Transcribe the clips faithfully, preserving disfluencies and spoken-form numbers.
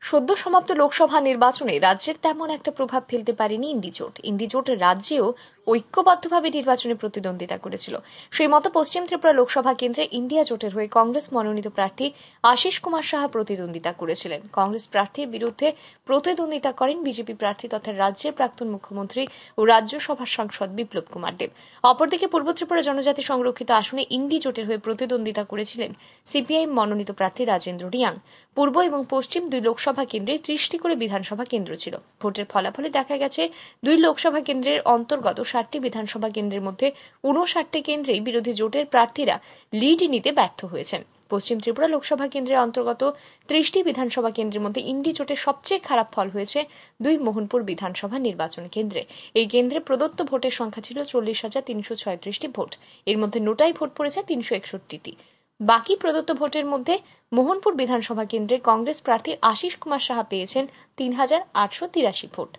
সদ্য সমাপ্ত লোকসভা নির্বাচনে রাজ্যের তেমন একটা প্রভাব ফেলতে পারেনি ইন্ডি জোট। ইন্ডি জোট রাজ্যেও ঐক্যবদ্ধভাবে নির্বাচনে প্রতিদ্বন্দ্বিতা করেছিল। সেই মতো পশ্চিম ত্রিপুরা লোকসভা কেন্দ্রে ইন্ডিয়া জোটের হয়ে কংগ্রেস মনোনীত প্রার্থী আশিস কুমার সাহা প্রতিদ্বন্দ্বিতা করেছিলেন। কংগ্রেস প্রার্থীর বিরুদ্ধে প্রতিদ্বন্দ্বিতা করেন বিজেপি প্রার্থী তথা রাজ্যের প্রাক্তন মুখ্যমন্ত্রী ও রাজ্যসভার সাংসদ বিপ্লব কুমার দেব। অপরদিকে পূর্ব ত্রিপুরা জনজাতি সংরক্ষিত আসনে ইন্ডি জোটের হয়ে প্রতিদ্বন্দ্বিতা করেছিলেন সিপিআইএম মনোনীত প্রার্থী রাজেন্দ্র রিয়াং। পূর্ব এবং পশ্চিম দুই লোকসভা কেন্দ্রে ত্রিশটি করে বিধানসভা কেন্দ্র ছিল। ভোটের ফলাফলে দেখা গেছে দুই লোকসভা কেন্দ্রের অন্তর্গত ষাটটি বিধানসভা কেন্দ্রের মধ্যে ঊনষাটটি কেন্দ্রেই বিরোধী জোটের প্রার্থীরা লিড নিতে ব্যর্থ হয়েছেন। পশ্চিম ত্রিপুরা লোকসভা কেন্দ্রের অন্তর্গত ত্রিশটি বিধানসভা কেন্দ্রের মধ্যে ইন্ডি জোটের সবচেয়ে খারাপ ফল হয়েছে দুই মোহনপুর বিধানসভা নির্বাচন কেন্দ্রে। এই কেন্দ্রে প্রদত্ত ভোটের সংখ্যা ছিল চল্লিশ হাজার তিনশো ছয়ত্রিশটি ভোট। এর মধ্যে নোটাই ভোট পড়েছে তিনশো একষট্টিটি। বাকি প্রদত্ত ভোটের মধ্যে মোহনপুর বিধানসভা কেন্দ্রে কংগ্রেস প্রার্থী আশিস কুমার সাহা পেয়েছেন তিন হাজার আটশো তিরাশি ভোট।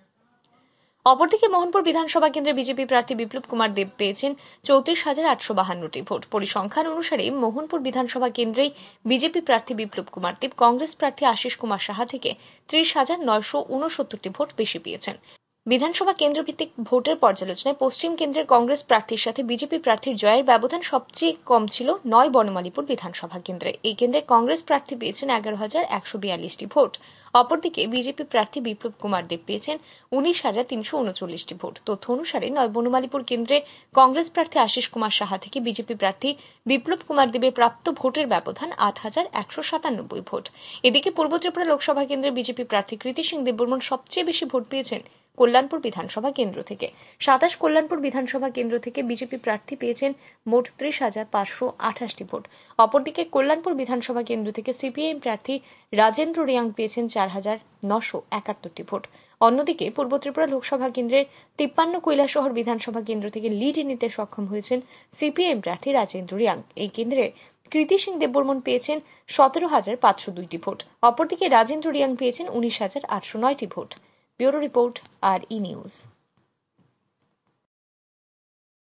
অপরদিকে মোহনপুর বিধানসভা কেন্দ্রে বিজেপি প্রার্থী বিপ্লব কুমার দেব পেয়েছেন চৌত্রিশ হাজার আটশো বাহান্নটি ভোট। পরিসংখ্যান অনুসারে মোহনপুর বিধানসভা কেন্দ্রেই বিজেপি প্রার্থী বিপ্লব কুমার দেব কংগ্রেস প্রার্থী আশিস কুমার সাহা থেকে ত্রিশ হাজার নয়শো উনসত্তরটি ভোট বেশি পেয়েছেন। বিধানসভা কেন্দ্রভিত্তিক ভোটের পর্যালোচনায় পশ্চিম কেন্দ্রের কংগ্রেস প্রার্থীর সাথে বিজেপি প্রার্থীর জয়ের ব্যবধান সবচেয়ে কম ছিল নয় বনমালীপুর বিধানসভা কেন্দ্রে। এই কেন্দ্রে কংগ্রেস প্রার্থী পেয়েছেন এগারো হাজার একশো বিয়াল্লিশটি ভোট। অপরদিকে বিজেপি প্রার্থী বিপ্লব কুমার দেব পেয়েছেন উনিশ হাজার তিনশো উনচল্লিশটি ভোট। তথ্য অনুসারে নয় বনমালীপুর কেন্দ্রে কংগ্রেস প্রার্থী আশিস কুমার সাহা থেকে বিজেপি প্রার্থী বিপ্লব কুমার দেবের প্রাপ্ত ভোটের ব্যবধান আট হাজার একশো সাতানব্বই ভোট। এদিকে পূর্ব ত্রিপুরা লোকসভা কেন্দ্রে বিজেপি প্রার্থী কৃতি সিং দেববর্মন সবচেয়ে বেশি ভোট পেয়েছেন কল্যাণপুর বিধানসভা কেন্দ্র থেকে। সাতাশ কল্যাণপুর বিধানসভা কেন্দ্র থেকে বিজেপি প্রার্থী পেয়েছেন মোট ত্রিশ হাজার পাঁচশো আঠাশটি ভোট। অপরদিকে কল্যাণপুর বিধানসভা কেন্দ্র থেকে সিপিআইএম প্রার্থী রাজেন্দ্র রিয়াং পেয়েছেন চার হাজার নশো একাত্তরটি ভোট। অন্যদিকে পূর্ব ত্রিপুরা লোকসভা কেন্দ্রের তিপ্পান্ন কৈলাসহর বিধানসভা কেন্দ্র থেকে লিড নিতে সক্ষম হয়েছেন সিপিআইএম প্রার্থী রাজেন্দ্র রিয়াং। এই কেন্দ্রে কৃতি সিং দেববর্মন পেয়েছেন সতেরো হাজার পাঁচশো দুইটি ভোট। অপরদিকে রাজেন্দ্র রিয়াং পেয়েছেন উনিশ হাজার আটশো নয়টি ভোট। ব্যুরো রিপোর্ট আর ই নিউজ।